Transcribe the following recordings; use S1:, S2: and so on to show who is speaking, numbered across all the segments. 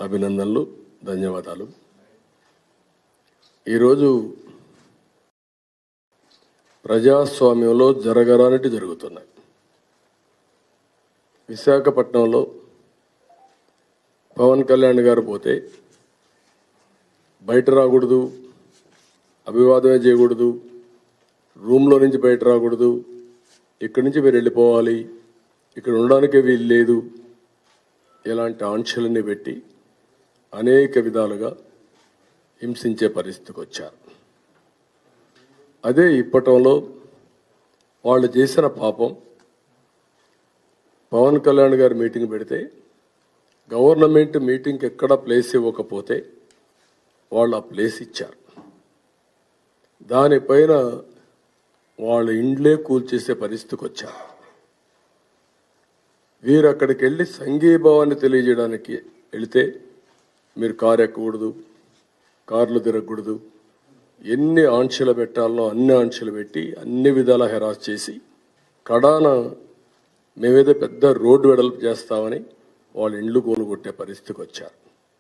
S1: అభినందనలు, ధన్యవాదాలు. ఈరోజు ప్రజాస్వామ్యంలో జరగరానిటి జరుగుతున్నాయి. విశాఖపట్నంలో పవన్ కళ్యాణ్ గారు పోతే బయట రాకూడదు, అభివాదమే చేయకూడదు, రూమ్లో నుంచి బయట రాకూడదు, ఇక్కడి నుంచి మీరు వెళ్ళిపోవాలి, ఇక్కడ ఉండడానికే వీలు లేదు, ఇలాంటి ఆంక్షలన్నీ పెట్టి అనేక విధాలుగా హింసించే పరిస్థితికి వచ్చారు. అదే ఇప్పటంలో వాళ్ళు చేసిన పాపం, పవన్ కళ్యాణ్ గారు మీటింగ్ పెడితే గవర్నమెంట్ మీటింగ్కి ఎక్కడ ప్లేస్ ఇవ్వకపోతే వాళ్ళు ఆ ప్లేస్ ఇచ్చారు. దానిపైన వాళ్ళ ఇండ్లే కూల్చేసే పరిస్థితికి వచ్చారు. వీరు అక్కడికి వెళ్ళి సంఘీభావాన్ని తెలియజేయడానికి వెళితే మీరు కారు ఎక్కకూడదు, కార్లు తిరగకూడదు, ఎన్ని ఆంక్షలు పెట్టాలనో అన్ని ఆంక్షలు పెట్టి అన్ని విధాలా హెరాస్ చేసి కడాన మేమేదో పెద్ద రోడ్డు వెడల్పు చేస్తామని వాళ్ళ ఇండ్లు కూలగొట్టే పరిస్థితికి వచ్చారు.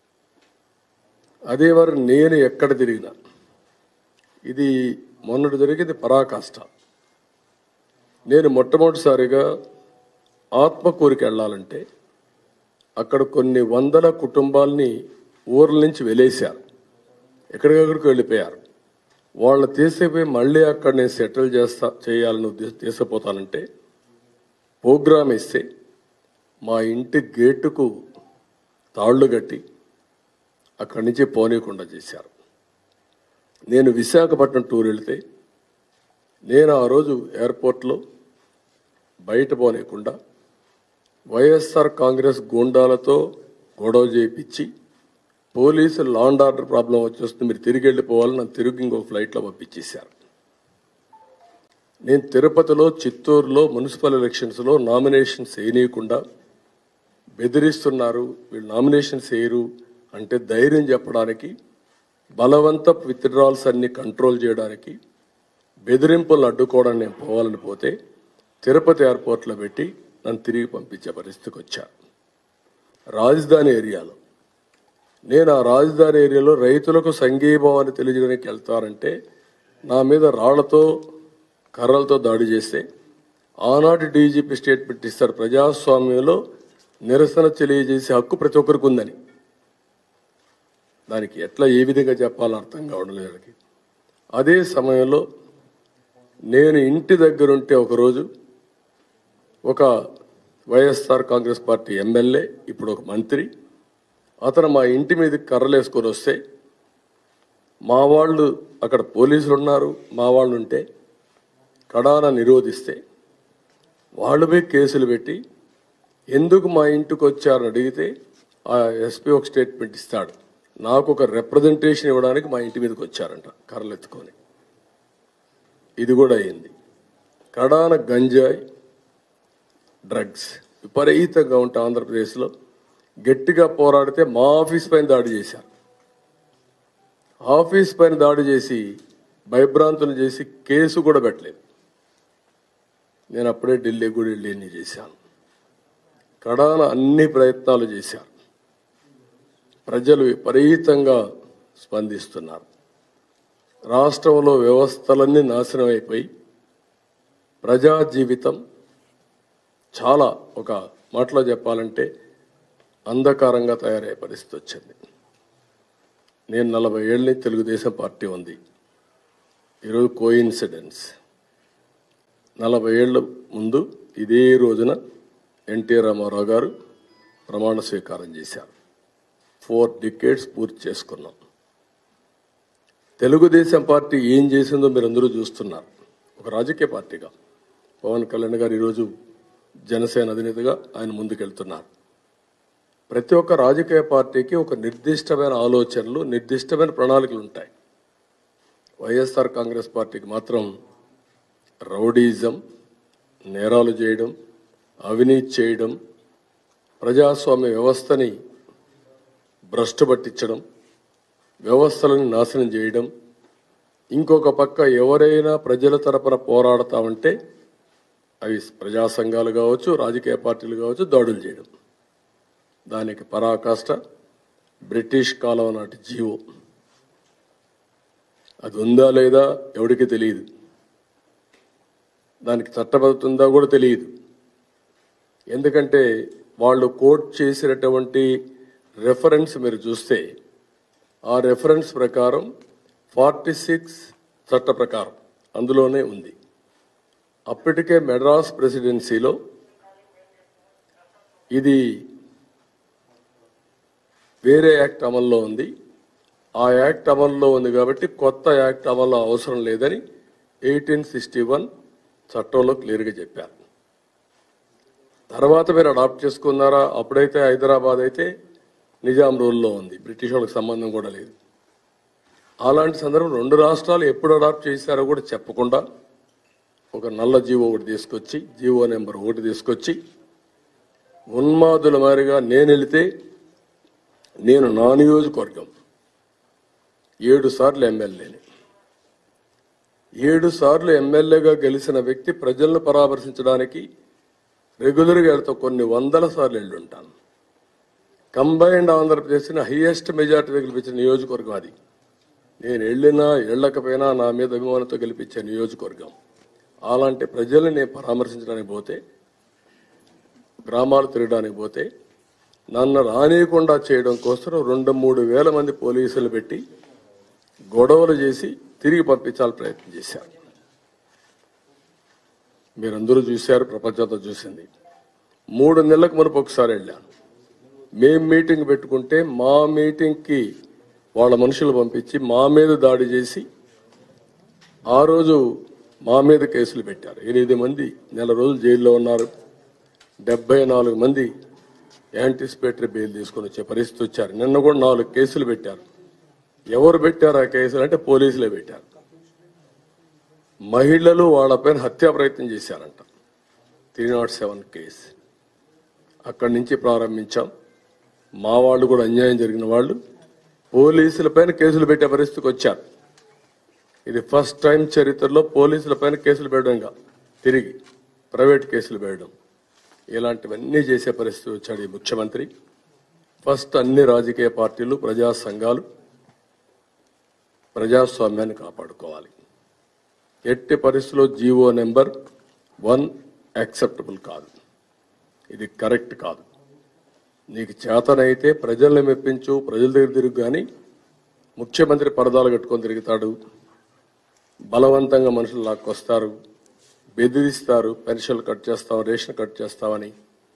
S1: అదే వారు నేను ఎక్కడ తిరిగినా, ఇది మొన్నటి జరిగింది పరాకాష్ట. నేను మొట్టమొదటిసారిగా ఆత్మకూరుకి వెళ్ళాలంటే అక్కడ కొన్ని వందల కుటుంబాలని ఊర్ల నుంచి వెలేశారు, ఎక్కడికక్కడికి వెళ్ళిపోయారు. వాళ్ళు తీసిపోయి మళ్ళీ అక్కడ నేను సెటిల్ చేయాలని తీసిపోతానంటే ప్రోగ్రామ్ ఇస్తే మా ఇంటి గేటుకు తాళ్లు కట్టి అక్కడి నుంచి పోనీయకుండా చేశారు. నేను విశాఖపట్నం టూర్ వెళితే నేను ఆ రోజు ఎయిర్పోర్ట్లో బయట పోనీయకుండా వైఎస్ఆర్ కాంగ్రెస్ గూండాలతో గొడవ చేయించి పోలీసులు లా అండ్ ఆర్డర్ ప్రాబ్లం వచ్చేస్తుంది, మీరు తిరిగి వెళ్ళిపోవాలని నన్ను తిరిగి ఇంకొక ఫ్లైట్లో పంపించేశారు. నేను తిరుపతిలో, చిత్తూరులో మున్సిపల్ ఎలక్షన్స్లో నామినేషన్స్ వేయనీయకుండా బెదిరిస్తున్నారు, వీళ్ళు నామినేషన్స్ వేయరు అంటే ధైర్యం చెప్పడానికి, బలవంత విత్డ్రాల్స్ అన్ని కంట్రోల్ చేయడానికి, బెదిరింపులను అడ్డుకోవడానికి నేను పోవాలని పోతే తిరుపతి ఎయిర్పోర్ట్లో పెట్టి నన్ను తిరిగి పంపించే పరిస్థితికి వచ్చారు. రాజధాని ఏరియాలో నేను ఆ రాజధాని ఏరియాలో రైతులకు సంఘీభావాన్ని తెలియజేయడానికి వెళ్తారంటే నా మీద రాళ్లతో కర్రలతో దాడి చేస్తే ఆనాటి డీజీపీ స్టేట్మెంట్ ఇస్తారు, ప్రజాస్వామ్యంలో నిరసన తెలియజేసే హక్కు ప్రతి ఒక్కరికి ఉందని. దానికి ఎట్లా ఏ విధంగా చెప్పాలని అర్థం కావడం లేదు. అదే సమయంలో నేను ఇంటి దగ్గరుంటే ఒకరోజు ఒక వైఎస్ఆర్ కాంగ్రెస్ పార్టీ ఎమ్మెల్యే, ఇప్పుడు ఒక మంత్రి, అతను మా ఇంటి మీద కర్రలు వేసుకొని వస్తే మా వాళ్ళు అక్కడ పోలీసులు ఉన్నారు, మా వాళ్ళు ఉంటే కడాన నిరోధిస్తే వాళ్ళు పోయి కేసులు పెట్టి ఎందుకు మా ఇంటికి వచ్చారని అడిగితే ఆ ఎస్పీ ఒక స్టేట్మెంట్ ఇస్తాడు, నాకు ఒక రిప్రజెంటేషన్ ఇవ్వడానికి మా ఇంటి మీదకి వచ్చారంట కర్రలు ఎత్తుకొని. ఇది కూడా అయింది. కడాన గంజాయి, డ్రగ్స్ విపరీతంగా ఉంటే ఆంధ్రప్రదేశ్లో గట్టిగా పోరాడితే మా ఆఫీస్ పైన దాడి చేశారు. ఆఫీస్ పైన దాడి చేసి భయభ్రాంతులు చేసి కేసు కూడా పెట్టలేదు. నేను అప్పుడే ఢిల్లీ కూడా వెళ్ళి అన్ని చేశాను. కడాన అన్ని ప్రయత్నాలు చేశారు. ప్రజలు విపరీతంగా స్పందిస్తున్నారు. రాష్ట్రంలో వ్యవస్థలన్నీ నాశనం అయిపోయి ప్రజా జీవితం చాలా, ఒక మాటలో చెప్పాలంటే అంధకారంగా తయారయ్యే పరిస్థితి వచ్చింది. నేను 40 ఏళ్ళని తెలుగుదేశం పార్టీ ఉంది. ఈరోజు కోయిన్సిడెన్స్, 40 ఏళ్ల ముందు ఇదే రోజున ఎన్టీ రామారావు గారు ప్రమాణ స్వీకారం చేశారు. 4 decades పూర్తి చేసుకున్నాం. తెలుగుదేశం పార్టీ ఏం చేసిందో మీరు అందరూ చూస్తున్నారు. ఒక రాజకీయ పార్టీగా పవన్ కళ్యాణ్ గారు ఈరోజు జనసేన అధినేతగా ఆయన ముందుకెళ్తున్నారు. ప్రతి ఒక్క రాజకీయ పార్టీకి ఒక నిర్దిష్టమైన ఆలోచనలు, నిర్దిష్టమైన ప్రణాళికలు ఉంటాయి. వైఎస్ఆర్ కాంగ్రెస్ పార్టీకి మాత్రం రౌడీజం, నేరాలు చేయడం, అవినీతి చేయడం, ప్రజాస్వామ్య వ్యవస్థని భ్రష్టు పట్టించడం, వ్యవస్థలను నాశనం చేయడం, ఇంకొక పక్క ఎవరైనా ప్రజల తరపున పోరాడతామంటే అవి ప్రజా సంఘాలు కావచ్చు, రాజకీయ పార్టీలు కావచ్చు, దాడులు చేయడం. దానికి పరాకాష్ట బ్రిటిష్ కాలం నాటి జీవో. అది ఉందా లేదా ఎవరికి తెలియదు, దానికి చట్టబద్ధత ఉందా కూడా తెలియదు. ఎందుకంటే వాళ్ళు కోట్ చేసినటువంటి రెఫరెన్స్ మీరు చూస్తే ఆ రెఫరెన్స్ ప్రకారం 46 చట్ట ప్రకారం అందులోనే ఉంది. అప్పటికే మెడ్రాస్ ప్రెసిడెన్సీలో ఇది వేరే యాక్ట్ అమల్లో ఉంది. ఆ యాక్ట్ అమల్లో ఉంది కాబట్టి కొత్త యాక్ట్ అమల్లో అవసరం లేదని 1861 చట్టంలో క్లియర్గా చెప్పారు. తర్వాత మీరు అడాప్ట్ చేసుకున్నారా? అప్పుడైతే హైదరాబాద్ అయితే నిజాం రూల్లో ఉంది, బ్రిటిష్ వాళ్ళకి సంబంధం కూడా లేదు. అలాంటి సందర్భం 2 రాష్ట్రాలు ఎప్పుడు అడాప్ట్ చేశారో కూడా చెప్పకుండా ఒక నల్ల జీవో ఒకటి తీసుకొచ్చి, జీవో నెంబర్ 1 తీసుకొచ్చి ఉన్మాదుల మారిగా నేను వెళితే నేను నా నియోజకవర్గం 7 సార్లు ఎమ్మెల్యేని, 7 సార్లు ఎమ్మెల్యేగా గెలిచిన వ్యక్తి ప్రజలను పరామర్శించడానికి రెగ్యులర్గా వెళ్తా కొన్ని వందల సార్లు వెళ్ళుంటాను. కంబైన్డ్ ఆంధ్రప్రదేశ్ని హైయెస్ట్ మెజార్టీ గెలిపించిన నియోజకవర్గం అది. నేను వెళ్ళినా వెళ్ళకపోయినా నా మీద అభిమానంతో గెలిపించే నియోజకవర్గం. అలాంటి ప్రజల్ని నేను పరామర్శించడానికి పోతే, గ్రామాలు తిరగడానికి పోతే నన్ను రానియకుండా చేయడం కోసం 2-3 వేల మంది పోలీసులు పెట్టి గొడవలు చేసి తిరిగి పంపించాలని ప్రయత్నం చేశారు. మీరందరూ చూశారు, ప్రపంచంతో చూసింది. 3 నెలలకు మునుపు ఒకసారి వెళ్ళాను. మేం మీటింగ్ పెట్టుకుంటే మా మీటింగ్కి వాళ్ళ మనుషులు పంపించి మా మీద దాడి చేసి ఆ రోజు మా మీద కేసులు పెట్టారు. 8 మంది నెల రోజులు జైల్లో ఉన్నారు. 74 మంది యాంటిసిపేటరీ బెయిల్ తీసుకొని వచ్చే పరిస్థితి వచ్చారు. నిన్న కూడా 4 కేసులు పెట్టారు. ఎవరు పెట్టారు ఆ కేసులు అంటే పోలీసులే పెట్టారు. మహిళలు వాళ్ళపైన హత్యా ప్రయత్నం చేశారంట. 307 కేసు అక్కడి నుంచి ప్రారంభించాం. మా వాళ్ళు కూడా అన్యాయం జరిగిన వాళ్ళు పోలీసులపైన కేసులు పెట్టే పరిస్థితికి వచ్చారు. ఇది ఫస్ట్ టైం చరిత్రలో పోలీసులపైన కేసులు పెట్టడంగా తిరిగి ప్రైవేట్ కేసులు పెట్టడం, ఇలాంటివన్నీ చేసే పరిస్థితి వచ్చాడు ఈ ముఖ్యమంత్రి. ఫస్ట్ అన్ని రాజకీయ పార్టీలు, ప్రజా సంఘాలు ప్రజాస్వామ్యాన్ని కాపాడుకోవాలి. ఎట్టి పరిస్థితుల్లో జీవో నెంబర్ 1 యాక్సెప్టబుల్ కాదు, ఇది కరెక్ట్ కాదు. నీకు చేతనైతే ప్రజల్ని మెప్పించు, ప్రజల దగ్గర తిరుగు. కానీ ముఖ్యమంత్రి పరదాలు కట్టుకొని తిరుగుతాడు, బలవంతంగా మనుషులు లాక్కొస్తారు, బెదిరిస్తారు, పెన్షన్లు కట్ చేస్తాం, రేషన్ కట్ చేస్తామని.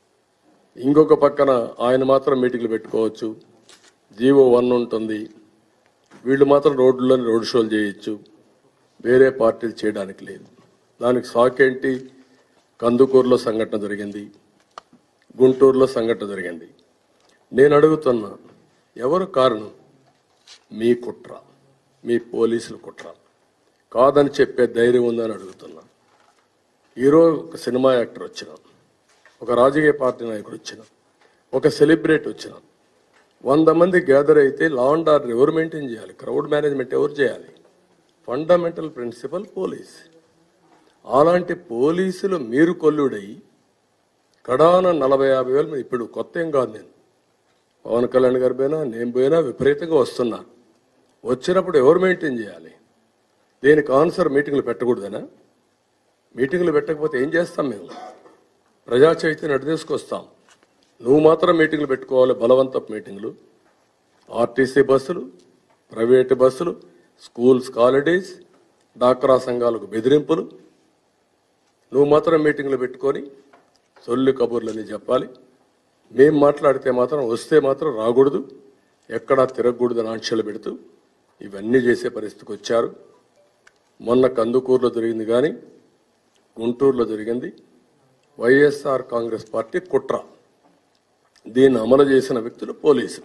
S1: ఇంకొక పక్కన ఆయన మాత్రం మీటింగ్లు పెట్టుకోవచ్చు, జీవో 1 ఉంటుంది, వీళ్ళు మాత్రం రోడ్లలో రోడ్ షోలు చేయొచ్చు, వేరే పార్టీలు చేయడానికి లేదు. దానికి సాకేంటి? కందుకూరులో సంఘటన జరిగింది, గుంటూరులో సంఘటన జరిగింది. నేను అడుగుతున్నా, ఎవరు కారణం? మీ కుట్ర, మీ పోలీసుల కుట్ర. కాదని చెప్పే ధైర్యం ఉందని అడుగుతున్నా. ఈరోజు ఒక సినిమా యాక్టర్ వచ్చిన, ఒక రాజకీయ పార్టీ నాయకుడు వచ్చిన, ఒక సెలబ్రిటీ వచ్చిన, 100 మంది గ్యాదర్ అయితే లా అండ్ ఆర్డర్ ఎవరు మెయింటైన్ చేయాలి? క్రౌడ్ మేనేజ్మెంట్ ఎవరు చేయాలి? Fundamental principle police. అలాంటి పోలీసులు మీరు కొల్లుడై కడాన 40-50 వేల మంది, ఇప్పుడు కొత్త ఏం కాదు, నేను పవన్ కళ్యాణ్ గారి పోయినా నేను పోయినా విపరీతంగా వస్తున్నా. వచ్చినప్పుడు ఎవరు మెయింటైన్ చేయాలి? దేనికి ఆన్సర్ మీటింగ్లు పెట్టకూడదనా? మీటింగ్లు పెట్టకపోతే ఏం చేస్తాం మేము? ప్రజా చైతన్యం అడ్డు తీసుకొస్తాం. నువ్వు మాత్రం మీటింగ్లు పెట్టుకోవాలి, బలవంతపు మీటింగ్లు. ఆర్టీసీ బస్సులు, ప్రైవేటు బస్సులు, స్కూల్స్ హాలిడేస్, డాక్రా సంఘాలకు బెదిరింపులు. నువ్వు మాత్రం మీటింగ్లు పెట్టుకొని సొల్లు కబుర్లని చెప్పాలి. మేం మాట్లాడితే మాత్రం వస్తే మాత్రం రాకూడదు, ఎక్కడా తిరగకూడదని ఆంక్షలు పెడుతూ ఇవన్నీ చేసే పరిస్థితికి వచ్చారు. మొన్న కందుకూరులో జరిగింది, కానీ గుంటూరులో జరిగింది వైఎస్ఆర్ కాంగ్రెస్ పార్టీ కుట్ర. దీన్ని అమలు చేసిన వ్యక్తులు పోలీసులు.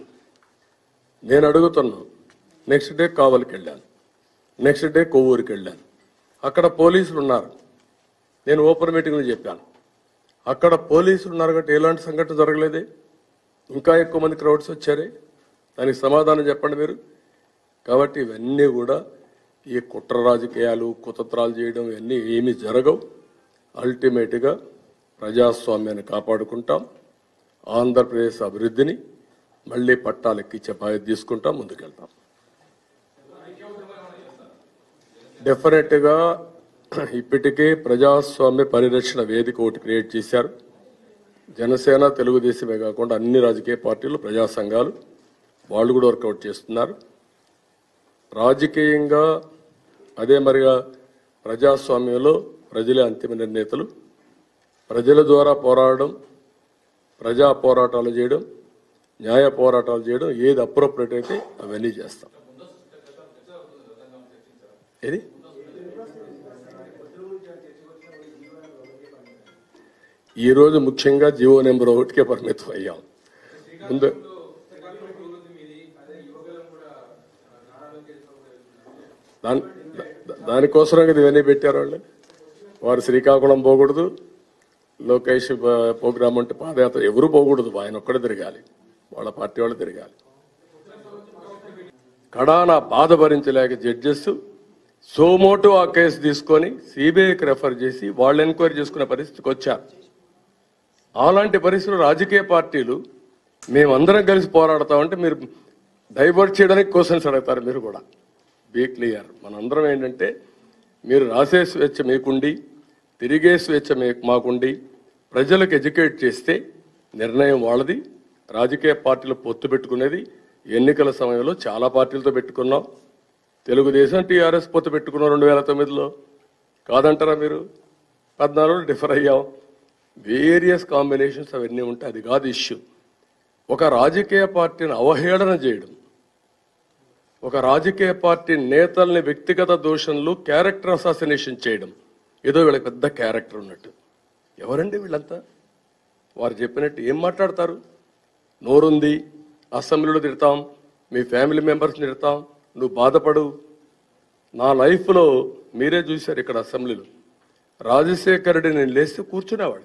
S1: నేను అడుగుతున్నా, నెక్స్ట్ డే కావలికి వెళ్ళాను, నెక్స్ట్ డే కొవ్వూరుకి వెళ్ళాను, అక్కడ పోలీసులు ఉన్నారు. నేను ఓపెన్ మీటింగ్లో చెప్పాను, అక్కడ పోలీసులు ఉన్నారు కాబట్టి ఎలాంటి సంఘటన జరగలేదే, ఇంకా ఎక్కువ మంది క్రౌడ్స్ వచ్చారే, దానికి సమాధానం చెప్పండి మీరు. కాబట్టి ఇవన్నీ కూడా ఈ కుట్ర రాజకీయాలు, కుతంత్రాలు చేయడం ఇవన్నీ ఏమీ జరగవు. అల్టిమేట్గా ప్రజాస్వామ్యాన్ని కాపాడుకుంటాం, ఆంధ్రప్రదేశ్ అభివృద్ధిని మళ్ళీ పట్టాలు ఎక్కించే బాధ్యత తీసుకుంటాం, ముందుకెళ్తాం. డెఫినెట్గా ఇప్పటికే ప్రజాస్వామ్య పరిరక్షణ వేదిక ఒకటి క్రియేట్ చేశారు. జనసేన, తెలుగుదేశమే కాకుండా అన్ని రాజకీయ పార్టీలు, ప్రజా సంఘాలు వాళ్ళు కూడా వర్కౌట్ చేస్తున్నారు. రాజకీయంగా అదే మరిగా ప్రజాస్వామ్యంలో ప్రజలే అంతిమ నిర్ణేతలు. ప్రజల ద్వారా పోరాడడం, ప్రజా పోరాటాలు చేయడం, న్యాయ పోరాటాలు చేయడం, ఏది అప్రోప్రియేట్ అయితే అవన్నీ చేస్తాం. ఏది ఈరోజు ముఖ్యంగా జీవో నెంబర్ 1కే పరిమితం అయ్యాం. ముందు దానికోసమే కదా ఇవన్నీ పెట్టారు వాళ్ళు. వారు శ్రీకాకుళం పోకూడదు, లోకేష్ ప్రోగ్రామ్ అంటే పాదయాత్ర ఎవరు పోకూడదు, ఆయన ఒక్కడే తిరగాలి, వాళ్ళ పార్టీ వాళ్ళు తిరగాలి. కడాన బాధ భరించలేక జడ్జెస్ సోమోటో ఆ కేసు తీసుకొని సిబిఐకి రెఫర్ చేసి వాళ్ళు ఎంక్వైరీ చేసుకునే పరిస్థితికి వచ్చారు. అలాంటి పరిస్థితులు రాజకీయ పార్టీలు మేమందరం కలిసి పోరాడతామంటే మీరు డైవర్ట్ చేయడానికి క్వశ్చన్స్ అడుగుతారు. మీరు కూడా బీ క్లియర్. మనందరం ఏంటంటే మీరు రాసే స్వేచ్ఛ మీకుండి, తిరిగే స్వేచ్ఛ మాకుండి, ప్రజలకు ఎడ్యుకేట్ చేస్తే నిర్ణయం వాళ్ళది. రాజకీయ పార్టీలు పొత్తు పెట్టుకునేది ఎన్నికల సమయంలో చాలా పార్టీలతో పెట్టుకున్నాం. తెలుగుదేశం, టీఆర్ఎస్ పొత్తు పెట్టుకున్నాం 2009లో. కాదంటారా మీరు? 14 డిఫర్ అయ్యాం. వేరియస్ కాంబినేషన్స్ అవన్నీ ఉంటాయి, అది కాదు ఇష్యూ. ఒక రాజకీయ పార్టీని అవహేళన చేయడం, ఒక రాజకీయ పార్టీ నేతల్ని వ్యక్తిగత దోషంలో క్యారెక్టర్ అసాసినేషన్ చేయడం, ఏదో వీళ్ళకి పెద్ద క్యారెక్టర్ ఉన్నట్టు. ఎవరండి వీళ్ళంతా? వారు చెప్పినట్టు ఏం మాట్లాడతారు? నోరుంది, అసెంబ్లీలో తిడతాం, మీ ఫ్యామిలీ మెంబర్స్ని తిడతాం, నువ్వు బాధపడు. నా లైఫ్లో మీరే చూశారు ఇక్కడ అసెంబ్లీలో రాజశేఖర రెడ్డి నేను లేస్తే కూర్చునేవాడు.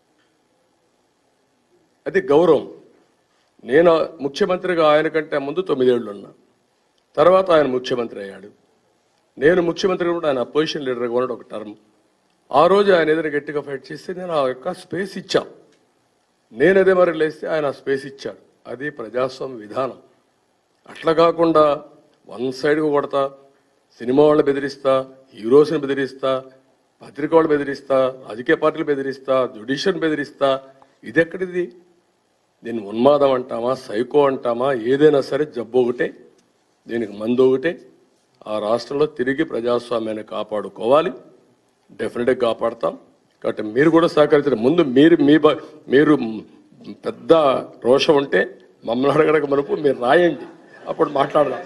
S1: అది గౌరవం. నేను ముఖ్యమంత్రిగా ఆయన కంటే ముందు 9 ఏళ్ళు ఉన్నా, తర్వాత ఆయన ముఖ్యమంత్రి అయ్యాడు. నేను ముఖ్యమంత్రిగా కూడా ఆయన అపోజిషన్ లీడర్గా ఉన్నాడు ఒక టర్మ్. ఆ రోజు ఆయన ఏదైనా గట్టిగా ఫైట్ చేస్తే నేను ఆ యొక్క స్పేస్ ఇచ్చా. నేను అదే మరి లేస్తే ఆయన ఆ స్పేస్ ఇచ్చాడు. అది ప్రజాస్వామ్య విధానం. అట్లా కాకుండా వన్ సైడ్గా కొడతా, సినిమా వాళ్ళు బెదిరిస్తా, హీరోస్ని బెదిరిస్తా, పత్రిక వాళ్ళు బెదిరిస్తా, రాజకీయ పార్టీలు బెదిరిస్తా, జ్యుడిషియల్ బెదిరిస్తా, ఇది ఎక్కడిది? దీన్ని ఉన్మాదం అంటామా, సైకో అంటామా, ఏదైనా సరే జబ్బు ఒకటే, దీనికి మందు ఒకటే. ఆ రాష్ట్రంలో తిరిగి ప్రజాస్వామ్యాన్ని కాపాడుకోవాలి. డెఫినెట్గా కాపాడతాం. కాబట్టి మీరు కూడా సహకరించారు. ముందు మీరు పెద్ద రోషం ఉంటే మమ్మల్ని అడగడక మనకు మీరు రాయండి, అప్పుడు మాట్లాడదాం.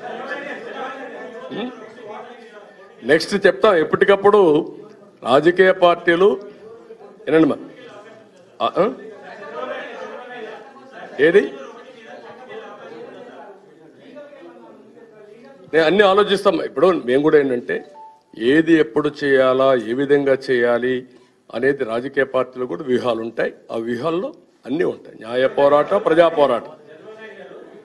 S1: నెక్స్ట్ చెప్తాం. ఎప్పటికప్పుడు రాజకీయ పార్టీలు ఏనండి ఏది నేను అన్ని ఆలోచిస్తాం. ఇప్పుడు మేము కూడా ఏంటంటే ఏది ఎప్పుడు చేయాలా, ఏ విధంగా చేయాలి అనేది రాజకీయ పార్టీలు కూడా వ్యూహాలు ఉంటాయి. ఆ వ్యూహాల్లో అన్నీ ఉంటాయి. న్యాయ పోరాటం, ప్రజా పోరాటం.